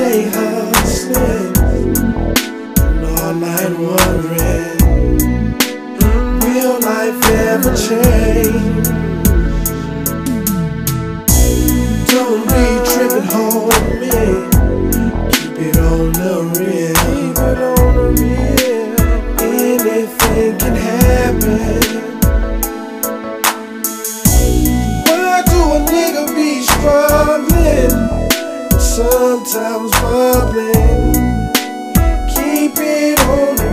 day hustling and all night wondering, will life ever change? Don't be tripping, homie. Keep it on the real. Keep it on the real. Anything can happen. Why do a nigga be struggling? Sometimes bubbling. Keep it on the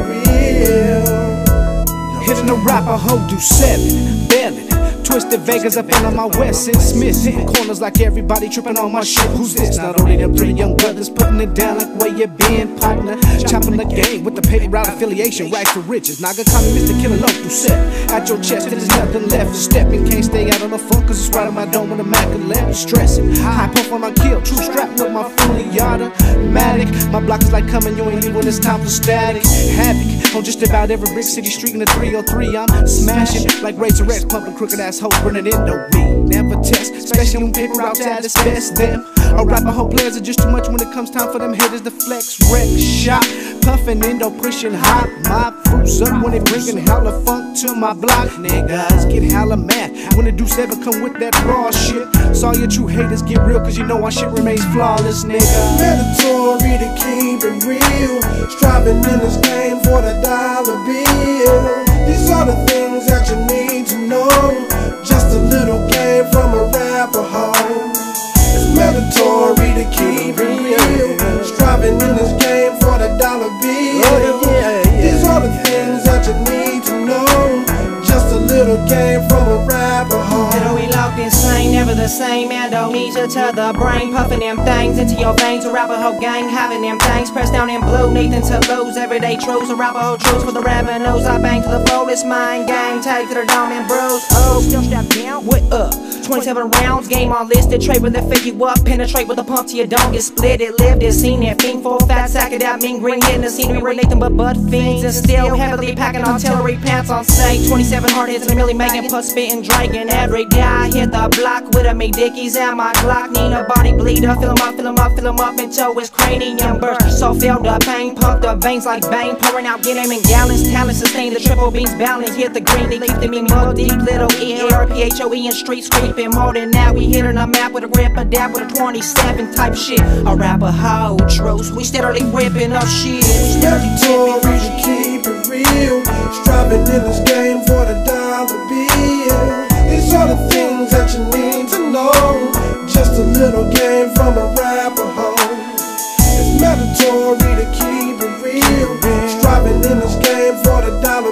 real. Hitting the rapper hoe do 7, bailing. Twisted Vegas up on my West and Smith, hitting corners like everybody tripping on my shit. Who's this? Not only them 3 young brothers putting it down like where you been, partner. Chopping the game with the paper route affiliation, rags to riches. Naga call me Mr. Killer Lump through set. At your chest, there's nothing left. Stepping, can't stay out on the funk, cause it's right on my dome with a Mac and left. Stressing, high puff on my kill, true strap with my fully yada. Matic, my block is like coming, you ain't leave when it's time for static. Havoc on just about every brick city street in the 303. I'm smashing like Razor X, pumping crooked ass hoes, burning in the weed. Never test, especially when paper routes at its best. Them a rapper hoe players are just too much when it comes time for them haters to flex. Wreck shop, puffing indo, pushing hot. My fruits up when they bringing hella funk to my block. Niggas get hella mad when the Deuce ever come with that raw shit. So all your true haters get real, cause you know our shit remains flawless, nigga. Mandatory to keep it real. Striving in this game for the dollar bill. These are the things that you need to know. Just a little game from a rapper hoe. It's mandatory to keep it real. Striving in this game for the dollar bill. These are the things that you need to know. Just a little game from a rapper hoe. We locked insane, never the same. Amnesia to the brain, puffing them things into your veins. A rapper hoe gang, having them things pressed down in blue. Nathan to lose, everyday truths. A rapper hoe truths for the revenues. I bang to the flow, this mine gang, tag to the dome and bruise. Oh, still strapped down, what up? 27 rounds, game on listed. Trade with the figure you up, penetrate with a pump till you don't get split. It lived it, seen it, fiend full fat sack it out, mean green hitting the scenery. We're Nathan but butt fiends and still heavily packing artillery pants on stage. 27 hard hits and a milli making plus spitting dragging. Every day I hit the block with a McDickies and my Glock. Need a body bleeder, fill 'em up, fill 'em up, fill 'em up until his cranium burst. So feel the pain, pump the veins like Bane, pouring out, get him in gallons. Talent sustain the triple beams balance. Hit the green, they keep them in mud deep. Little EARPHOE and street scraping. More than that, we hit on a map with a grip, a dab with a 27 type shit. A rapper hoe truce, we steadily ripping up shit. Mandatory to keep it real. Striving in this game for the dollar bill. These are the things that you need to know. Just a little game from a rapper hoe. It's mandatory to keep it real. Striving in this game for the dollar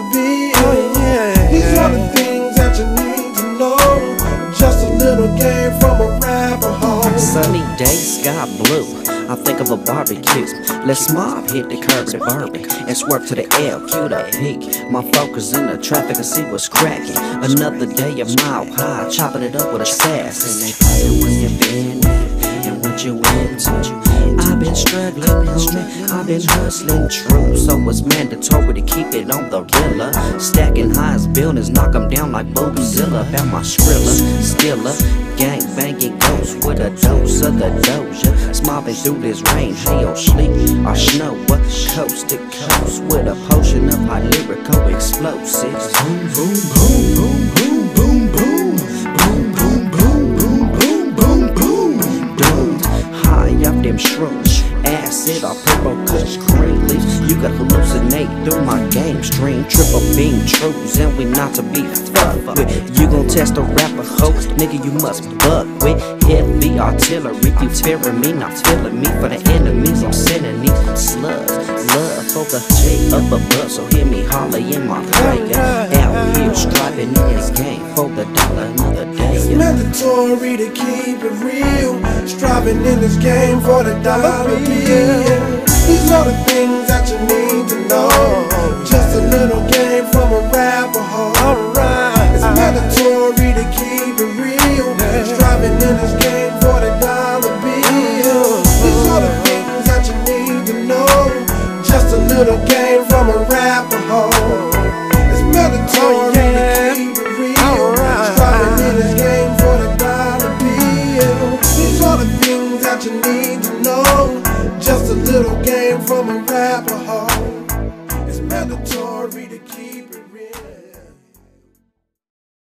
bill. These are the things that you need to know. Just a little game from a rapper hoe. Sunny day, sky blue. I think of a barbecue. Let's mob, hit the curb and bourbon and swerve to the L, cue the peak. My focus in the traffic and see what's cracking. Another day a mile high, chopping it up with a sass. And they find where you been at and what you into. I've been struggling, homie, I've been hustling true. So it's mandatory to keep it on the real. Stacking highs, buildings, knock 'em down like Bobozilla. About my Skrilla, stiller, gang banging ghosts with a dose of the doja. Mobbing through this rain, hail, sleet, or snow, coast to coast with a potion of high lyrical explosives. Boom, boom, boom, boom, boom, boom, boom, boom, boom, boom, boom, boom, boom, boom, boom. High up them shrooms, acid or purple kush green leaves. You could hallucinate through my game stream. Triple beam truths and we not to be fucked with. You gon' test a rapper hoe, nigga, you must buck with heavy artillery. You tearing me, not feeling me. For the enemies, I'm sending these slugs. Love for the J up above, so hear me holler in my prayer. Out here striving in this game for the dollar another day. It's mandatory to keep it real. Striving in this game for the dollar bill. These are the things that you need to know. Just a little game from a rapper hoe. It's mandatory to keep it real. Striving in this game for the dollar bill. These are the things that you need to know. Just a little game from a rapper hoe. It's mandatory to keep it real. Striving in this game for the dollar bill. These are the things that you need to know. Just little game from a rapper heart. It's mandatory to keep it real.